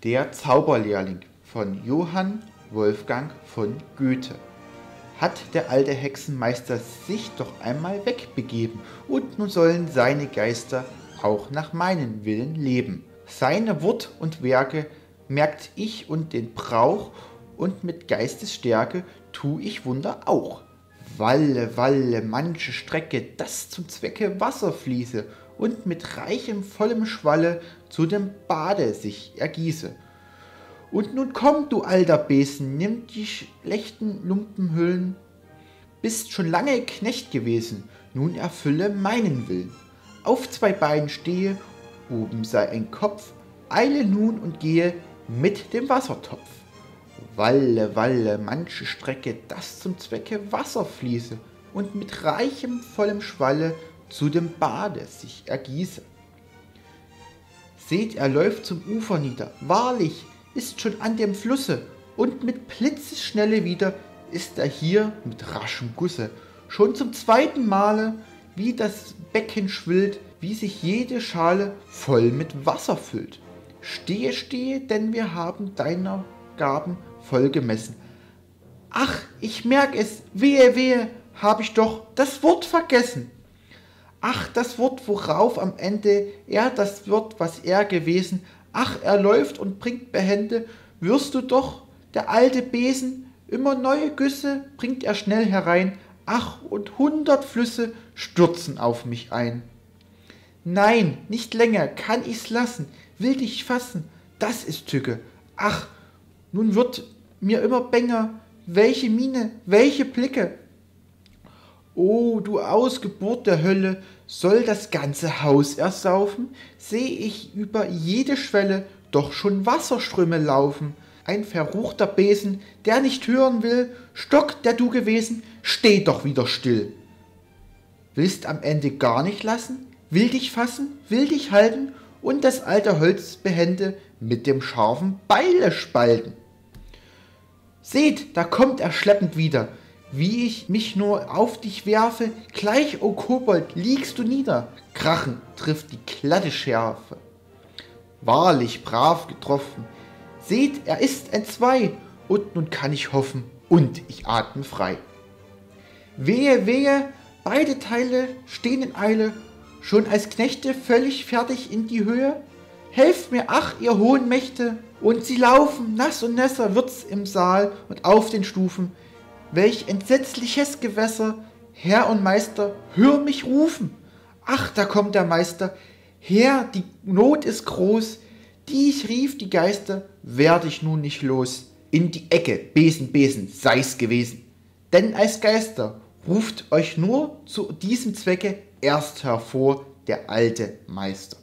Der Zauberlehrling von Johann Wolfgang von Goethe. Hat der alte Hexenmeister sich doch einmal wegbegeben, und nun sollen seine Geister auch nach meinem Willen leben. Seine Wort und Werke merkt ich und den Brauch, und mit Geistesstärke tu ich Wunder auch. Walle, walle, manche Strecke, dass zum Zwecke Wasser fließe und mit reichem, vollem Schwalle zu dem Bade sich ergieße. Und nun komm, du alter Besen, nimm die schlechten Lumpenhüllen, bist schon lange Knecht gewesen, nun erfülle meinen Willen. Auf zwei Beinen stehe, oben sei ein Kopf, eile nun und gehe mit dem Wassertopf. Walle, walle, manche Strecke, dass zum Zwecke Wasser fließe und mit reichem, vollem Schwalle zu dem Bade sich ergieße. Seht, er läuft zum Ufer nieder, wahrlich, ist schon an dem Flusse, und mit Blitzesschnelle wieder ist er hier mit raschem Gusse. Schon zum zweiten Male, wie das Becken schwillt, wie sich jede Schale voll mit Wasser füllt. Stehe, stehe, denn wir haben deiner Gaben voll gemessen. Ach, ich merk es, wehe, wehe, hab ich doch das Wort vergessen. Ach, das Wort, worauf am Ende er das wird, was er gewesen. Ach, er läuft und bringt behende, wirst du doch, der alte Besen, immer neue Güsse bringt er schnell herein. Ach, und 100 Flüsse stürzen auf mich ein. Nein, nicht länger kann ich's lassen, will dich fassen, das ist Tücke. Ach, nun wird mir immer bänger, welche Miene, welche Blicke. O, du Ausgeburt der Hölle, soll das ganze Haus ersaufen? Seh ich über jede Schwelle doch schon Wasserströme laufen. Ein verruchter Besen, der nicht hören will, Stock, der du gewesen, steh doch wieder still. Willst am Ende gar nicht lassen? Will dich fassen, will dich halten und das alte Holz behende mit dem scharfen Beile spalten. Seht, da kommt er schleppend wieder, wie ich mich nur auf dich werfe, gleich, o Kobold, liegst du nieder, Krachen trifft die glatte Schärfe. Wahrlich brav getroffen, seht, er ist entzwei, und nun kann ich hoffen, und ich atme frei. Wehe, wehe, beide Teile stehen in Eile, schon als Knechte völlig fertig in die Höhe. Helft mir, ach, ihr hohen Mächte, und sie laufen, nass und nässer wird's im Saal und auf den Stufen. Welch entsetzliches Gewässer, Herr und Meister, hör mich rufen. Ach, da kommt der Meister, Herr, die Not ist groß, die ich rief, die Geister, werd ich nun nicht los. In die Ecke, Besen, Besen, sei's gewesen. Denn als Geister ruft euch nur zu diesem Zwecke erst hervor der alte Meister.